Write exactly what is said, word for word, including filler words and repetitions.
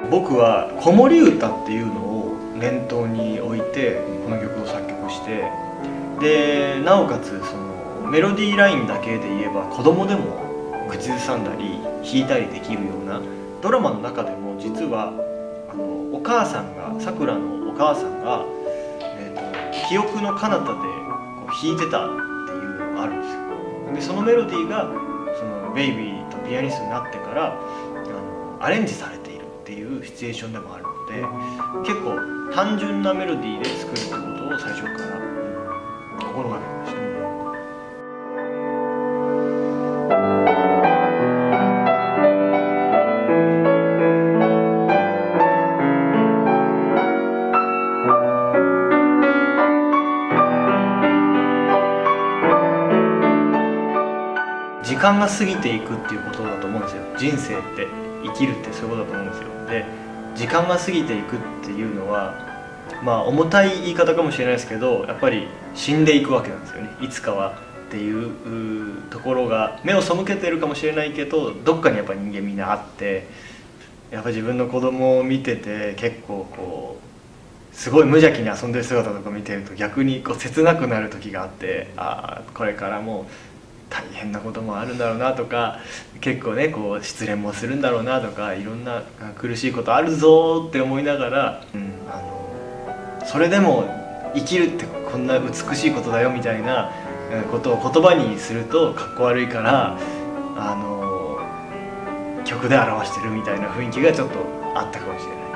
僕は子守歌っていうのを念頭に置いてこの曲を作曲して、でなおかつそのメロディーラインだけで言えば子供でも口ずさんだり弾いたりできるような、ドラマの中でも実はあのお母さんがさくらのお母さんが、えーと、記憶の彼方でこう弾いてたっていうのがあるんですよ。でそのメロディーがそのベイビーとピアニストになってからあのアレンジされているっていうシチュエーションでもあるので、結構単純なメロディーで作るってことを最初から、うん、心がけてました。時間が過ぎていくっていうことだと思うんですよ。人生って生きるってそういうことだと思うんですよ。で時間が過ぎていくっていうのはまあ重たい言い方かもしれないですけど、やっぱり死んでいくわけなんですよね、いつかはっていうところが目を背けてるかもしれないけど、どっかにやっぱ人間みんなあって、やっぱ自分の子供を見てて結構こうすごい無邪気に遊んでる姿とか見てると逆にこう切なくなる時があって、ああこれからもう大変なこともあるんだろうなとか、結構ねこう失恋もするんだろうなとか、いろんな苦しいことあるぞって思いながら、うん、あのそれでも生きるってこんな美しいことだよみたいなことを言葉にするとかっこ悪いから、あの曲で表してるみたいな雰囲気がちょっとあったかもしれない。